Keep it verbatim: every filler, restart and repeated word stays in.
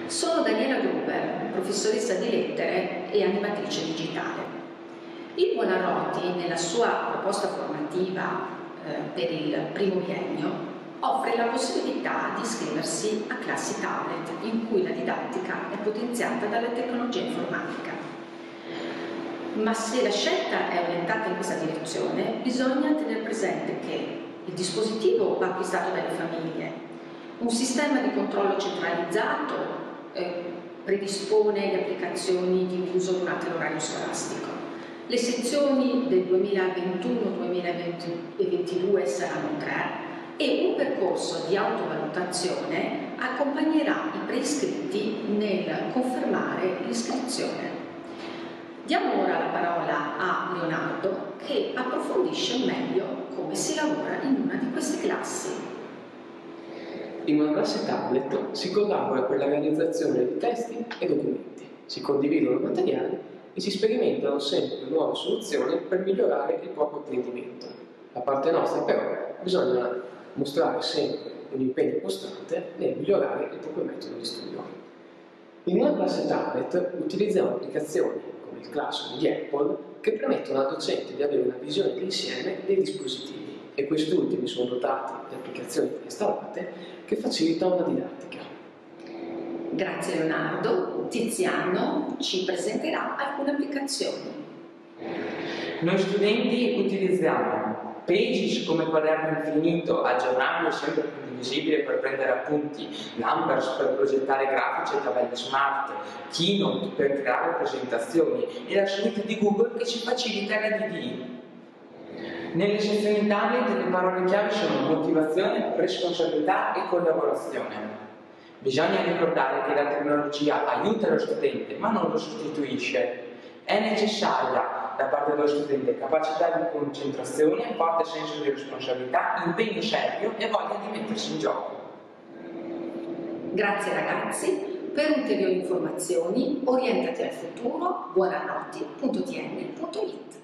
Sono Daniela Gruber, professoressa di lettere e animatrice digitale. Il Buonarroti, nella sua proposta formativa eh, per il primo biennio, offre la possibilità di iscriversi a classi tablet in cui la didattica è potenziata dalla tecnologia informatica. Ma se la scelta è orientata in questa direzione, bisogna tenere presente che il dispositivo va acquistato dalle famiglie, un sistema di controllo centralizzato eh, predispone le applicazioni di uso durante l'orario scolastico. Le sezioni del duemilaventuno duemilaventidue saranno tre e un percorso di autovalutazione accompagnerà i preiscritti nel confermare l'iscrizione. Diamo ora la parola a Leonardo che approfondisce meglio come si lavora in una di queste classi. In una classe tablet si collabora per la realizzazione di testi e documenti, si condividono materiali e si sperimentano sempre nuove soluzioni per migliorare il proprio apprendimento. Da parte nostra però bisogna mostrare sempre un impegno costante nel migliorare il proprio metodo di studio. In una classe tablet utilizziamo applicazioni come il Classroom di Apple che permettono al docente di avere una visione d'insieme dei dispositivi e questi ultimi sono dotati di applicazioni installate che facilitano la didattica. Grazie Leonardo. Tiziano ci presenterà alcune applicazioni. Noi studenti utilizziamo Pages come quaderno infinito, aggiornabile e sempre condivisibile per prendere appunti, Numbers per progettare grafici e tabelle smart, Keynote per creare presentazioni e la suite di Google che ci facilita la D D I. Nelle sezioni tablet le parole chiave sono motivazione, responsabilità e collaborazione. Bisogna ricordare che la tecnologia aiuta lo studente ma non lo sostituisce. È necessaria da parte dello studente capacità di concentrazione, forte senso di responsabilità, impegno serio e voglia di mettersi in gioco. Grazie ragazzi. Per ulteriori informazioni orientati al futuro buonarroti punto t n punto it.